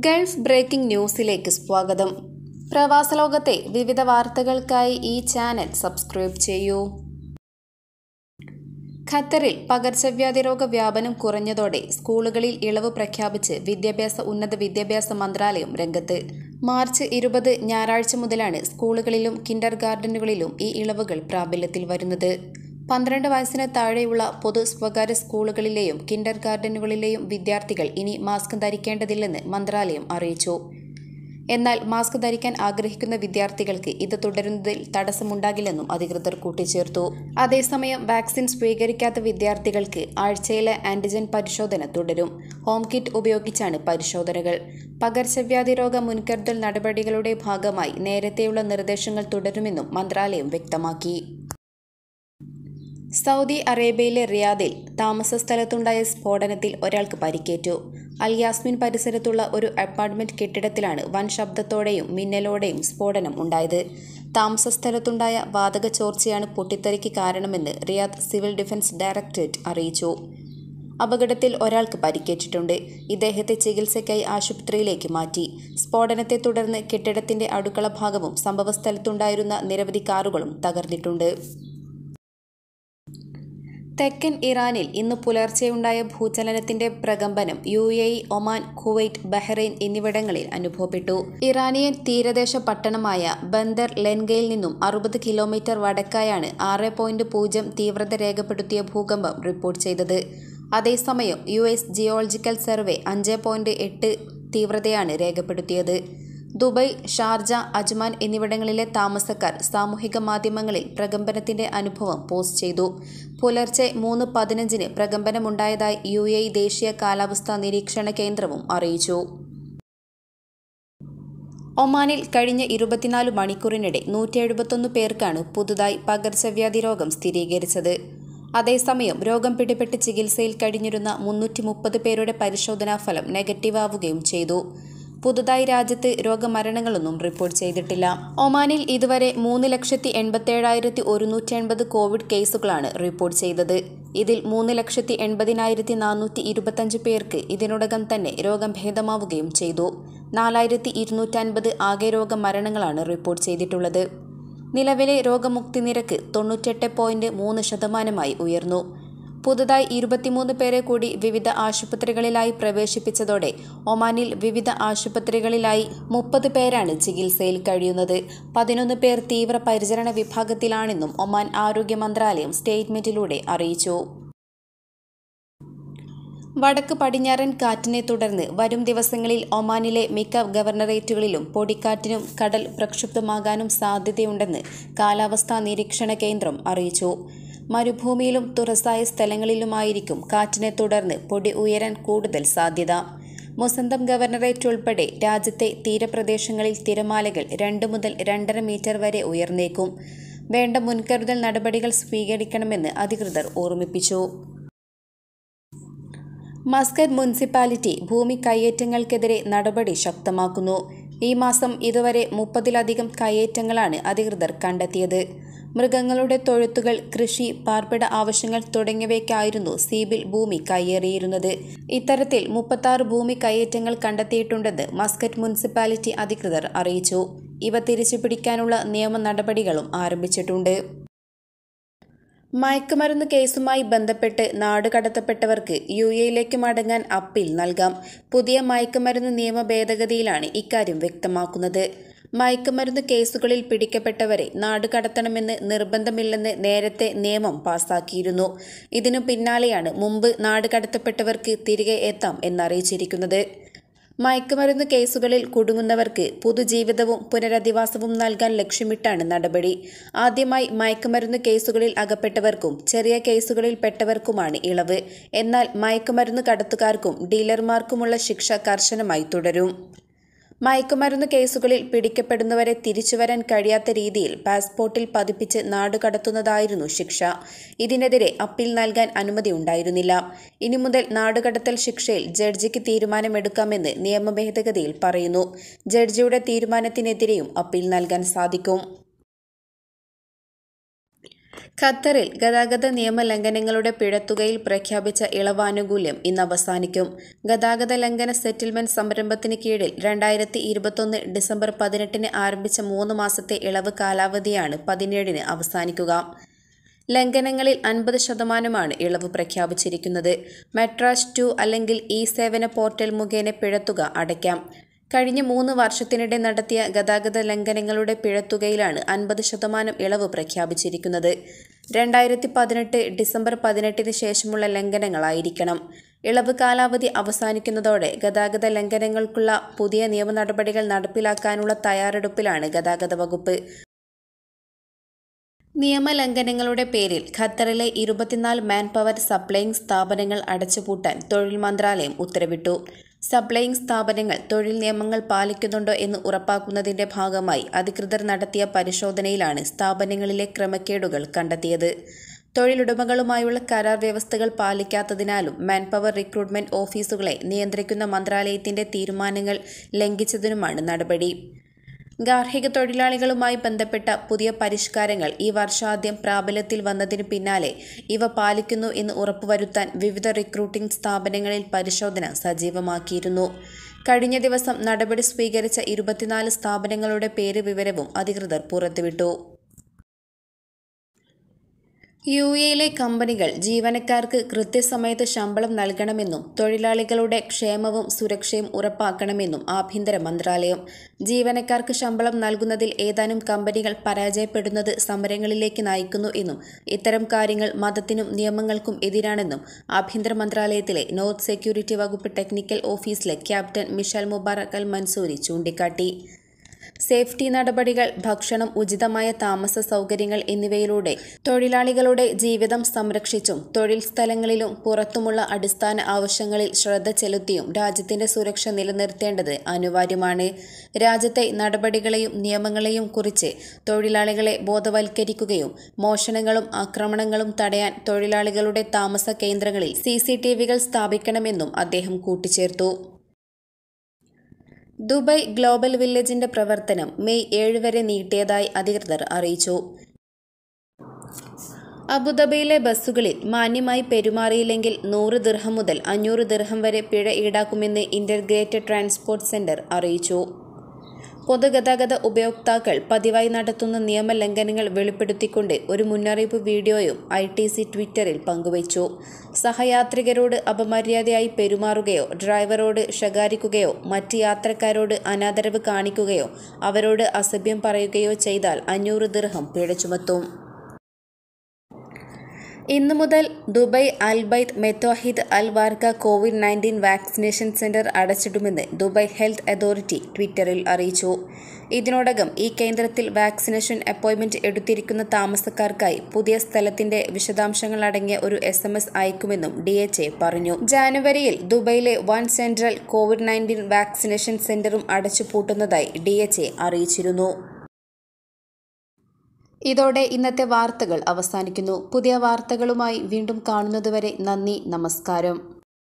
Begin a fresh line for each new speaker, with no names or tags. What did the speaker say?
Gulf breaking ന്യൂസിലേക്ക് സ്വാഗതം. പ്രവാസ ലോകത്തെ വിവിധ വാർത്തകൾക്കായി ഈ ചാനൽ സബ്സ്ക്രൈബ് ചെയ്യൂ. ഖത്തറിൽ പകർച്ചവ്യാധി രോഗ വ്യാപനം കുറഞ്ഞതോടെ സ്കൂളുകളിൽ ഇളവ് പ്രഖ്യാപിച്ച് ഉന്നത വിദ്യാഭ്യാസ മന്ത്രാലയം രംഗത്ത്. മാർച്ച് 20 ഞായറാഴ്ച മുതലാണ് സ്കൂളുകളിലും കിൻഡർ ഗാർഡനുകളിലും ഈ ഇളവുകൾ പ്രാബല്യത്തിൽ വരുന്നത്. 12 വയസ്സിന് താഴെയുള്ള പൊതു സ്വകാര്യ സ്കൂളുകളിലെയും കിൻഡർ ഗാർഡനുകളിലെയും വിദ്യാർത്ഥികൾ ഇനി മാസ്ക് ധരിക്കേണ്ടതില്ലെന്ന് മന്ത്രാലയം അറിയിച്ചു. എന്നാൽ മാസ്ക് ധരിക്കാൻ ആഗ്രഹിക്കുന്ന വിദ്യാർത്ഥികൾക്ക് ഇത് തുടരുന്നതിൽ തടസ്സമുണ്ടാകില്ലെന്നും അധികൃതർ കൂട്ടിച്ചേർത്തു. അതേസമയം വാക്സിൻ സ്വീകരിക്കാത്ത വിദ്യാർത്ഥികൾക്ക് ആഴ്ചയിലെ ആന്റിജൻ പരിശോധന തുടരും. ഹോം കിറ്റ് ഉപയോഗിച്ചാണ് പരിശോധനകൾ. പകർച്ചവ്യാധി രോഗ മുൻകരുതൽ നടപടികളുടെ ഭാഗമായി നേരത്തെയുള്ള നിർദ്ദേശങ്ങൾ തുടരുമെന്നും മന്ത്രാലയം വ്യക്തമാക്കി. സൗദി അറേബ്യയിലെ റിയാദിൽ താമസ സ്ഥലത്തുണ്ടായ സ്ഫോടനത്തിൽ ഒരാൾക്ക് പരിക്കേറ്റു. അൽ യാസ്മിൻ പരിസരത്തുള്ള ഒരു അപ്പാർട്ട്മെന്റ് കെട്ടിടത്തിലാണ് വൻ ശബ്ദത്തോടെയും മിന്നലോടെയും സ്ഫോടനം ഉണ്ടായത്. താമസ സ്ഥലത്തുണ്ടായ വാതക ചോർച്ചയാണ് പൊട്ടിത്തെറിക്ക് കാരണമെന്ന് റിയാദ് സിവിൽ ഡിഫൻസ് ഡയറക്ടറേറ്റ് അറിയിച്ചു. അപകടത്തിൽ ഒരാൾക്ക് പരിക്കേറ്റിട്ടുണ്ട്. ഇദ്ദേഹത്തെ ചികിത്സയ്ക്കായി ആശുപത്രിയിലേക്ക് മാറ്റി. സ്ഫോടനത്തെ തുടർന്ന് കെട്ടിടത്തിന്റെ അടുക്കള ഭാഗവും സംഭവസ്ഥലത്തുണ്ടായിരുന്ന നിരവധി കാറുകളും തകർന്നിട്ടുണ്ട്. തെക്കൻ ഇറാനിൽ ഇന്ന് പുലർച്ചെയുണ്ടായ ഭൂചലനത്തിന്റെ പ്രകമ്പനം UAE, ഒമാൻ, കുവൈറ്റ്, ബഹ്റൈൻ എന്നിവിടങ്ങളിൽ അനുഭവപ്പെട്ടു. ഇറാനിയൻ തീരദേശ പട്ടണമായ ബന്ദർ ലെൻഗയിൽ നിന്നും 60 കിലോമീറ്റർ വടക്കായാണ് 6.0 തീവ്രത രേഖപ്പെടുത്തിയ ഭൂകമ്പം റിപ്പോർട്ട് ചെയ്തത്. അതേസമയം US ജിയോളജിക്കൽ സർവേ 5.8 തീവ്രതയാണ് രേഖപ്പെടുത്തിയത്. ദുബൈ, ഷാർജ, അജ്മാൻ എന്നിവിടങ്ങളിലെ താമസക്കാർ സാമൂഹിക മാധ്യമങ്ങളിൽ പ്രകമ്പനത്തിന്റെ അനുഭവം പോസ്റ്റ് ചെയ്തു. പുലർച്ചെ 3:15 പ്രകമ്പനമുണ്ടായതായി UAE ദേശീയ കാലാവസ്ഥാ നിരീക്ഷണ കേന്ദ്രവും അറിയിച്ചു. ഒമാനിൽ കഴിഞ്ഞ 24 മണിക്കൂറിനിടെ 171 പേർക്കാണ് പുതുതായി പകർച്ചവ്യാധി രോഗം സ്ഥിരീകരിച്ചത്. അതേസമയം രോഗം പിടിപെട്ട് ചികിത്സയിൽ കഴിഞ്ഞിരുന്ന 330 പേരുടെ പരിശോധനാ ഫലം നെഗറ്റീവ് ആവുകയും ചെയ്തു. പുതുതായി രാജ്യത്ത് രോഗമരണങ്ങളൊന്നും റിപ്പോർട്ട് ചെയ്തിട്ടില്ല. ഒമാനിൽ ഇതുവരെ 3,87,180 കോവിഡ് കേസുകളാണ് റിപ്പോർട്ട് ചെയ്തത്. ഇതിൽ 3,80,425 പേർക്ക് ഇതിനോടകം തന്നെ രോഗം ഭേദമാവുകയും ചെയ്തു. 4,250 ആകെ രോഗമരണങ്ങളാണ് റിപ്പോർട്ട് ചെയ്തിട്ടുള്ളത്. നിലവിലെ രോഗമുക്തി നിരക്ക് 98.3% ഉയർന്നു. പുതുതായി 23 പേരെ കൂടി വിവിധ ആശുപത്രികളിലായി പ്രവേശിപ്പിച്ചതോടെ ഒമാനിൽ വിവിധ ആശുപത്രികളിലായി 30 പേരാണ് ചികിത്സയിൽ കഴിയുന്നത്. 11 പേർ തീവ്ര പരിചരണ വിഭാഗത്തിലാണെന്നും ഒമാൻ ആരോഗ്യ മന്ത്രാലയം സ്റ്റേറ്റ്മെന്റിലൂടെ അറിയിച്ചു. വടക്ക് പടിഞ്ഞാറൻ കാറ്റിനെ തുടർന്ന് വരും ദിവസങ്ങളിൽ ഒമാനിലെ മിക്ക ഗവർണറേറ്റുകളിലും പൊടിക്കാറ്റിനും കടൽ പ്രക്ഷുബ്ധമാകാനും സാധ്യതയുണ്ടെന്ന് കാലാവസ്ഥാ നിരീക്ഷണ കേന്ദ്രം അറിയിച്ചു. മരുഭൂമിയിലും തുറസായ സ്ഥലങ്ങളിലുമായിരിക്കും കാറ്റിനെ തുടർന്ന് പൊടി ഉയരാൻ കൂടുതൽ സാധ്യത. മൊസന്തം ഗവർണറേറ്റ് ഉൾപ്പെടെ രാജ്യത്തെ തീരപ്രദേശങ്ങളിൽ തിരമാലകൾ 2 മുതൽ 2.5 മീറ്റർ വരെ ഉയർന്നേക്കും. വേണ്ട മുൻകരുതൽ നടപടികൾ സ്വീകരിക്കണമെന്ന് അധികൃതർ ഓർമ്മിപ്പിച്ചു. മസ്കറ്റ് മുനിസിപ്പാലിറ്റി ഭൂമി കയ്യേറ്റങ്ങൾക്കെതിരെ നടപടി ശക്തമാക്കുന്നു. ഈ മാസം ഇതുവരെ 30-ലധികം കയ്യേറ്റങ്ങളാണ് അധികൃതർ കണ്ടെത്തിയത്. മൃഗങ്ങളുടെ തൊഴുത്തുകൾ, കൃഷി, പാർപ്പിട ആവശ്യങ്ങൾ തുടങ്ങിയവയ്ക്കായിരുന്നു സീബിൽ ഭൂമി കയ്യേറിയിരുന്നത്. ഇത്തരത്തിൽ 36 ഭൂമി കയ്യേറ്റങ്ങൾ കണ്ടെത്തിയിട്ടുണ്ടെന്ന് മസ്കറ്റ് മുനിസിപ്പാലിറ്റി അധികൃതർ അറിയിച്ചു. ഇവ തിരിച്ചുപിടിക്കാനുള്ള നിയമ നടപടികളും ആരംഭിച്ചിട്ടുണ്ട്. മയക്കുമരുന്ന് കേസുമായി ബന്ധപ്പെട്ട് നാടുകടത്തപ്പെട്ടവർക്ക് UAEയിലേക്ക് മടങ്ങാൻ അപ്പീൽ നൽകാം. പുതിയ മയക്കുമരുന്ന് നിയമ ഭേദഗതിയിലാണ് ഇക്കാര്യം വ്യക്തമാക്കുന്നത്. മയക്കുമരുന്ന് കേസുകളിൽ പിടിക്കപ്പെട്ടവരെ നാടുകടത്തണമെന്ന് നിർബന്ധമില്ലെന്ന് നേരത്തെ നിയമം പാസാക്കിയിരുന്നു. ഇതിനു പിന്നാലെയാണ് മുമ്പ് നാടുകടത്തപ്പെട്ടവർക്ക് തിരികെ എത്താം എന്നറിയിച്ചിരിക്കുന്നത്. മയക്കുമരുന്ന് കേസുകളിൽ കുടുങ്ങുന്നവർക്ക് പുതുജീവിതവും പുനരധിവാസവും നൽകാൻ ലക്ഷ്യമിട്ടാണ് നടപടി. ആദ്യമായി മയക്കുമരുന്ന് കേസുകളിൽ അകപ്പെട്ടവർക്കും ചെറിയ കേസുകളിൽ പെട്ടവർക്കുമാണ് ഇളവ്. എന്നാൽ മയക്കുമരുന്ന് കടത്തുകാർക്കും ഡീലർമാർക്കുമുള്ള ശിക്ഷ കർശനമായി തുടരും. മയക്കുമരുന്ന് കേസുകളിൽ പിടിക്കപ്പെടുന്നവരെ തിരിച്ചുവരാൻ കഴിയാത്ത രീതിയിൽ പാസ്പോർട്ടിൽ പതിപ്പിച്ച് നാടുകടത്തുന്നതായിരുന്നു ശിക്ഷ. ഇതിനെതിരെ അപ്പീൽ നൽകാൻ അനുമതി ഉണ്ടായിരുന്നില്ല. ഇനി മുതൽ നാടുകടത്തൽ ശിക്ഷയിൽ ജഡ്ജിക്ക് തീരുമാനമെടുക്കാമെന്ന് നിയമ ഭേദഗതിയിൽ പറയുന്നു. ജഡ്ജിയുടെ തീരുമാനത്തിനെതിരെയും അപ്പീൽ നൽകാൻ സാധിക്കും. ഖത്തറിൽ ഗതാഗത നിയമലംഘനങ്ങളുടെ പിഴത്തുകയിൽ പ്രഖ്യാപിച്ച ഇളവാനുകൂല്യം ഇന്ന് അവസാനിക്കും. ഗതാഗത ലംഘന സെറ്റിൽമെന്റ് സംരംഭത്തിന് കീഴിൽ 2021 ഡിസംബർ 18 ആരംഭിച്ച 3 മാസത്തെ ഇളവ് കാലാവധിയാണ് 17 അവസാനിക്കുക. ലംഘനങ്ങളിൽ 50% ഇളവ് പ്രഖ്യാപിച്ചിരിക്കുന്നത്. മെട്രാസ് 2 അല്ലെങ്കിൽ ഇ-സേവന പോർട്ടൽ മുഖേന പിഴത്തുക അടയ്ക്കാം. കഴിഞ്ഞ 3 വർഷത്തിനിടെ നടത്തിയ ഗതാഗത ലംഘനങ്ങളുടെ പിഴത്തുകയിലാണ് 50% ഇളവ് പ്രഖ്യാപിച്ചിരിക്കുന്നത്. 2018 ഡിസംബർ 18 ശേഷമുള്ള ലംഘനങ്ങളായിരിക്കണം. ഇളവ് കാലാവധി അവസാനിക്കുന്നതോടെ ഗതാഗത ലംഘനങ്ങൾക്കുള്ള പുതിയ നിയമ നടപടികൾ നടപ്പിലാക്കാനുള്ള തയ്യാറെടുപ്പിലാണ് ഗതാഗത വകുപ്പ്. നിയമലംഘനങ്ങളുടെ പേരിൽ ഖത്തറിലെ 24 മാൻ പവർ സപ്ലൈയിംഗ് സ്ഥാപനങ്ങൾ അടച്ചുപൂട്ടാൻ തൊഴിൽ മന്ത്രാലയം ഉത്തരവിട്ടു. സപ്ലൈയിംഗ് സ്ഥാപനങ്ങൾ തൊഴിൽ നിയമങ്ങൾ പാലിക്കുന്നുണ്ടോ എന്ന് ഉറപ്പാക്കുന്നതിന്റെ ഭാഗമായി അധികൃതർ നടത്തിയ പരിശോധനയിലാണ് സ്ഥാപനങ്ങളിലെ ക്രമക്കേടുകൾ കണ്ടെത്തിയത്. തൊഴിലുടമകളുമായുള്ള കരാർ വ്യവസ്ഥകൾ പാലിക്കാത്തതിനാലും മാൻപവർ റിക്രൂട്ട്മെന്റ് ഓഫീസുകളെ നിയന്ത്രിക്കുന്ന മന്ത്രാലയത്തിന്റെ തീരുമാനങ്ങൾ ലംഘിച്ചതിനുമാണ് നടപടി. ഗാർഹിക തൊഴിലാളികളുമായി ബന്ധപ്പെട്ട പുതിയ പരിഷ്കാരങ്ങൾ ഈ വർഷാദ്യം പ്രാബല്യത്തിൽ വന്നതിനു പിന്നാലെ ഇവ പാലിക്കുന്നു എന്ന് ഉറപ്പുവരുത്താൻ വിവിധ റിക്രൂട്ടിംഗ് സ്ഥാപനങ്ങളിൽ പരിശോധന സജീവമാക്കിയിരുന്നു. കഴിഞ്ഞ ദിവസം നടപടി സ്വീകരിച്ച 24 സ്ഥാപനങ്ങളുടെ പേര് വിവരവും അധികൃതർ പുറത്തുവിട്ടു. UAEയിലെ കമ്പനികൾ ജീവനക്കാർക്ക് കൃത്യസമയത്ത് ശമ്പളം നൽകണമെന്നും തൊഴിലാളികളുടെ ക്ഷേമവും സുരക്ഷയും ഉറപ്പാക്കണമെന്നും ആഭ്യന്തര മന്ത്രാലയം. ജീവനക്കാർക്ക് ശമ്പളം നൽകുന്നതിൽ ഏതാനും കമ്പനികൾ പരാജയപ്പെടുന്നത് സമരങ്ങളിലേക്ക് നയിക്കുന്നു എന്നും ഇത്തരം കാര്യങ്ങൾ മതത്തിനും നിയമങ്ങൾക്കും എതിരാണെന്നും ആഭ്യന്തര മന്ത്രാലയത്തിലെ നോർത്ത് സെക്യൂരിറ്റി വകുപ്പ് ടെക്നിക്കൽ ഓഫീസിലെ captain Mishal Mubarak Al Mansoori ചൂണ്ടിക്കാട്ടി. സേഫ്റ്റി നടപടികൾ, ഭക്ഷണം, ഉചിതമായ താമസ സൗകര്യങ്ങൾ എന്നിവയിലൂടെ തൊഴിലാളികളുടെ ജീവിതം സംരക്ഷിച്ചും തൊഴിൽ സ്ഥലങ്ങളിലും പുറത്തുമുള്ള അടിസ്ഥാന ആവശ്യങ്ങളിൽ ശ്രദ്ധ ചെലുത്തിയും രാജ്യത്തിന്റെ സുരക്ഷ നിലനിർത്തേണ്ടത് അനിവാര്യമാണ്. രാജ്യത്തെ നടപടികളെയും നിയമങ്ങളെയും കുറിച്ച് തൊഴിലാളികളെ ബോധവൽക്കരിക്കുകയും മോഷണങ്ങളും ആക്രമണങ്ങളും തടയാൻ തൊഴിലാളികളുടെ താമസ കേന്ദ്രങ്ങളിൽ CCTVകൾ സ്ഥാപിക്കണമെന്നും അദ്ദേഹം കൂട്ടിച്ചേർത്തു. ദുബായ് ഗ്ലോബൽ വില്ലേജിന്റെ പ്രവർത്തനം മെയ് 7 വരെ നീട്ടിയതായി അധികൃതർ അറിയിച്ചു. അബുദാബിയിലെ ബസ്സുകളിൽ മാന്യമായി പെരുമാറിയില്ലെങ്കിൽ 100 ദിർഹം മുതൽ 500 ദിർഹം വരെ പിഴ ഈടാക്കുമെന്ന് ഇന്റഗ്രേറ്റഡ് ട്രാൻസ്പോർട്ട് സെന്റർ അറിയിച്ചു. പൊതുഗതാഗത ഉപയോക്താക്കൾ പതിവായി നടത്തുന്ന നിയമലംഘനങ്ങൾ വെളിപ്പെടുത്തിക്കൊണ്ട് ഒരു മുന്നറിയിപ്പ് വീഡിയോയും ITC ട്വിറ്ററിൽ പങ്കുവച്ചു. സഹയാത്രികരോട് അപമര്യാദയായി പെരുമാറുകയോ ഡ്രൈവറോട് ശകാരിക്കുകയോ മറ്റ് യാത്രക്കാരോട് അനാദരവ് കാണിക്കുകയോ അവരോട് അസഭ്യം പറയുകയോ ചെയ്താൽ 500 ദിർഹം പിഴ ചുമത്തും. ഇന്നു മുതൽ ദുബായ് അൽ-ബൈത്ത് മെത്തോഹിദ് അൽ-വാർക്ക COVID-19 വാക്സിനേഷൻ സെന്റർ അടച്ചിടുമെന്ന് ദുബായ് ഹെൽത്ത് അതോറിറ്റി ട്വിറ്ററിൽ അറിയിച്ചു. ഇതിനോടകം ഈ കേന്ദ്രത്തിൽ വാക്സിനേഷൻ അപ്പോയിന്റ്മെന്റ് എടുത്തിരിക്കുന്ന താമസക്കാർക്കായി പുതിയ സ്ഥലത്തിന്റെ വിശദാംശങ്ങളടങ്ങിയ ഒരു SMS അയക്കുമെന്നും DHA പറഞ്ഞു. ജനുവരിയിൽ ദുബായിലെ 1 സെൻട്രൽ COVID-19 വാക്സിനേഷൻ സെന്ററും അടച്ചുപൂട്ടുന്നതായി DHA അറിയിച്ചിരുന്നു. ഇതോടെ ഇന്നത്തെ വാർത്തകൾ അവസാനിക്കുന്നു. പുതിയ വാർത്തകളുമായി വീണ്ടും കാണുന്നതുവരെ നന്ദി, നമസ്കാരം.